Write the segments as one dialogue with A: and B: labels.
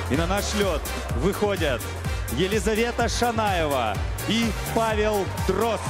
A: И на наш лед выходят Елизавета Шанаева и Павел Дрозд.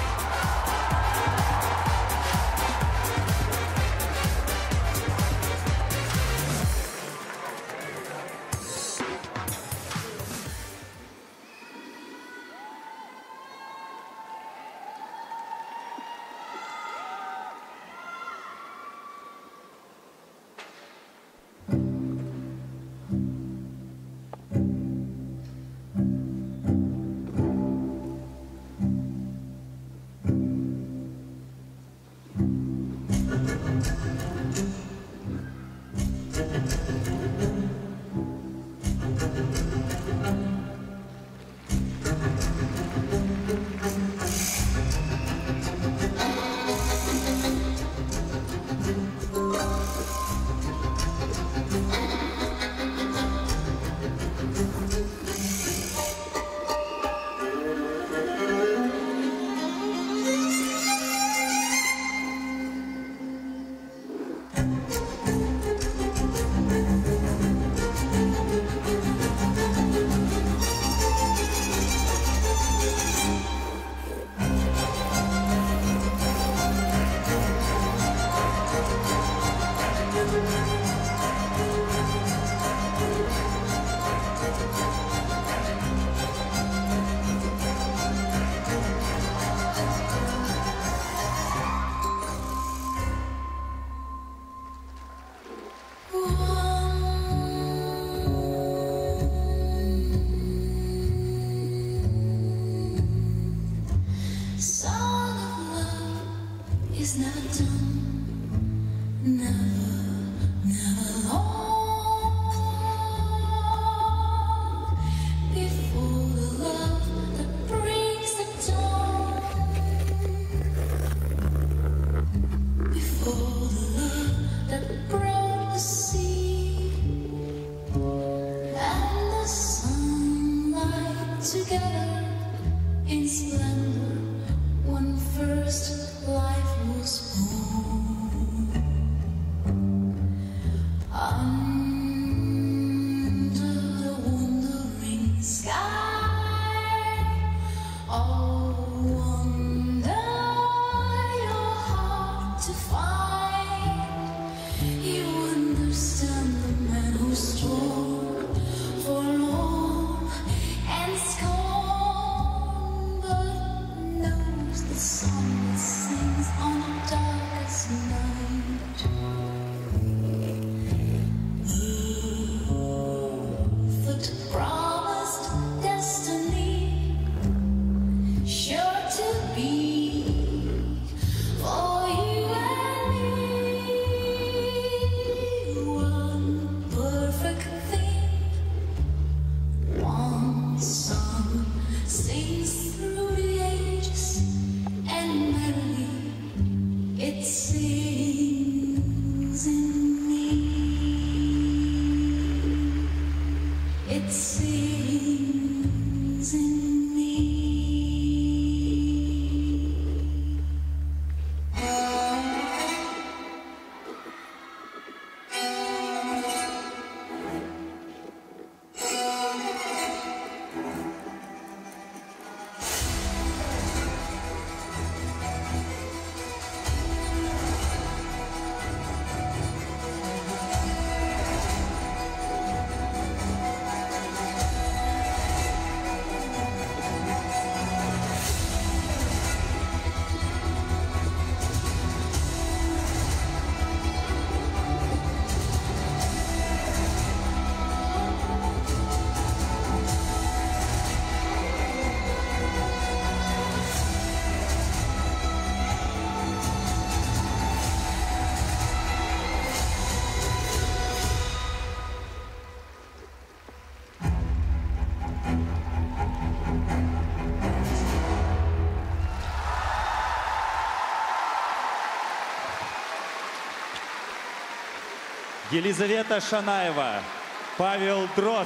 A: Елизавета Шанаева, Павел Дрозд.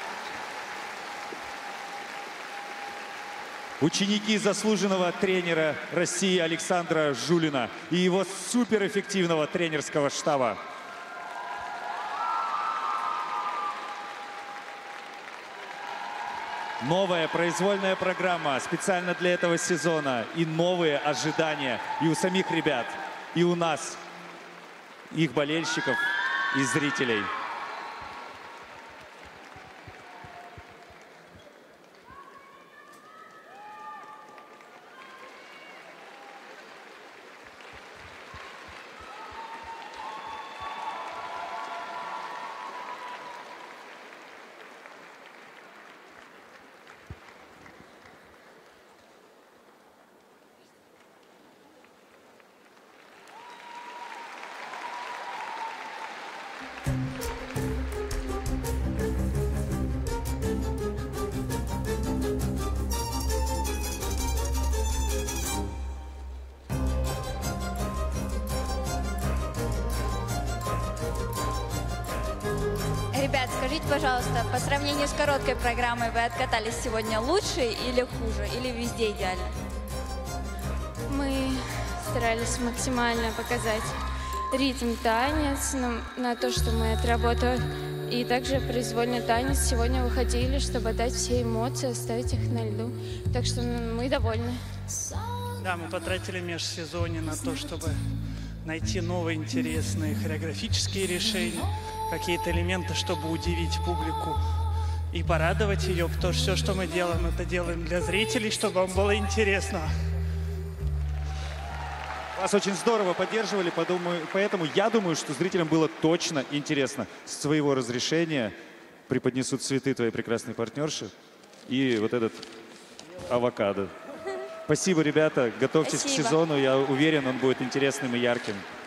A: Ученики заслуженного тренера России Александра Жулина и его суперэффективного тренерского штаба. Новая произвольная программа специально для этого сезона. И новые ожидания и у самих ребят, и у нас, их болельщиков и зрителей.
B: Ребят, скажите, пожалуйста, по сравнению с короткой программой вы откатались сегодня лучше или хуже, или везде идеально?
C: Мы старались максимально показать ритм, танец, на то, что мы отработали. И также произвольный танец. Сегодня выходили, чтобы дать все эмоции, оставить их на льду. Так что мы довольны.
D: Да, мы потратили межсезонье на то, чтобы найти новые интересные хореографические решения, какие-то элементы, чтобы удивить публику и порадовать ее, потому что все, что мы делаем, это делаем для зрителей, чтобы вам было интересно.
A: Вас очень здорово поддерживали, поэтому я думаю, что зрителям было точно интересно. С своего разрешения преподнесут цветы твоей прекрасной партнерши и вот этот авокадо. Спасибо, ребята. Готовьтесь к сезону. Я уверен, он будет интересным и ярким.